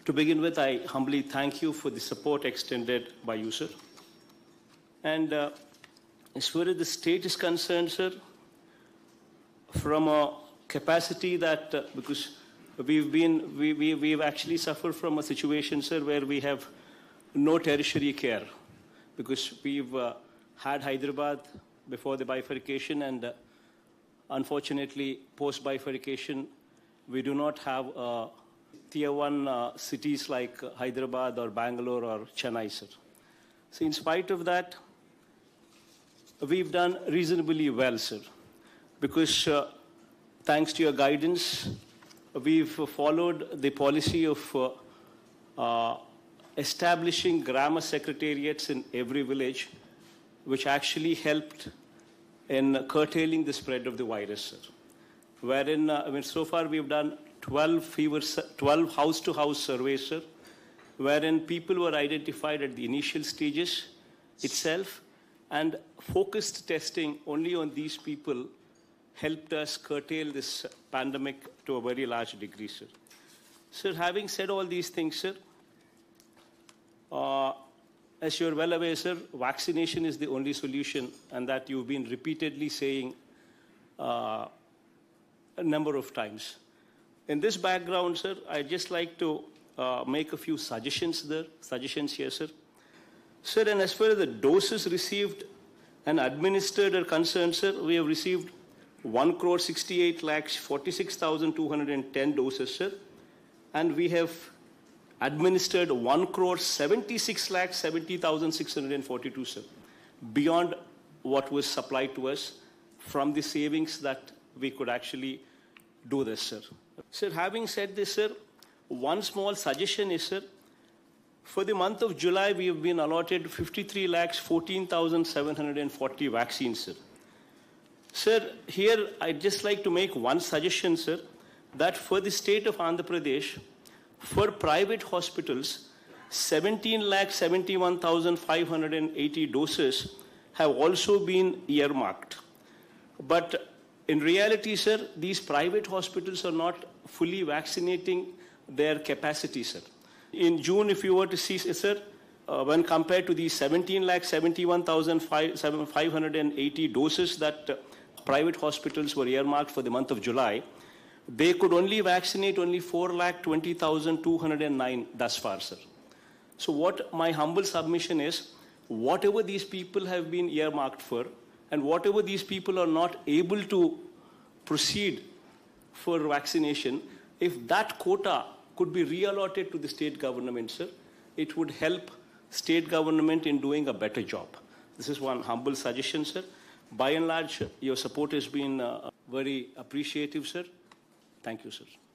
To begin with, I humbly thank you for the support extended by you, sir. And as far as the state is concerned, sir, from a capacity that, because we've actually suffered from a situation, sir, where we have no tertiary care, because we've had Hyderabad before the bifurcation, and unfortunately, post-bifurcation, we do not have tier one cities like Hyderabad or Bangalore or Chennai, sir. So in spite of that, we've done reasonably well, sir, because thanks to your guidance, we've followed the policy of establishing grammar secretariats in every village, which actually helped in curtailing the spread of the virus, sir. Wherein, so far we've done 12 house-to-house surveys, sir, wherein people were identified at the initial stages itself, and focused testing only on these people helped us curtail this pandemic to a very large degree, sir. Sir, having said all these things, sir, as you're well aware, sir, vaccination is the only solution, and that you've been repeatedly saying a number of times. In this background, sir, I'd just like to make a few suggestions here, sir. Sir, and as far as the doses received and administered are concerned, sir, we have received 1,68,46,210 doses, sir, and we have administered 1,76,70,642, sir, beyond what was supplied to us from the savings that we could actually do this, sir. Sir, having said this, sir, one small suggestion is, sir, for the month of July, we have been allotted 53,14,740 vaccines, sir. Sir, here I'd just like to make one suggestion, sir, that for the state of Andhra Pradesh, for private hospitals, 17,71,580 doses have also been earmarked. But in reality, sir, these private hospitals are not fully vaccinating their capacity, sir. In June, if you were to see, sir, when compared to the 17,71,580 doses that private hospitals were earmarked for the month of July, they could only vaccinate only 4,20,209 thus far, sir. So what my humble submission is, whatever these people have been earmarked for, and whatever these people are not able to proceed for vaccination, if that quota could be reallotted to the state government, sir, it would help state government in doing a better job. This is one humble suggestion, sir. By and large, your support has been very appreciative, sir. Thank you, sir.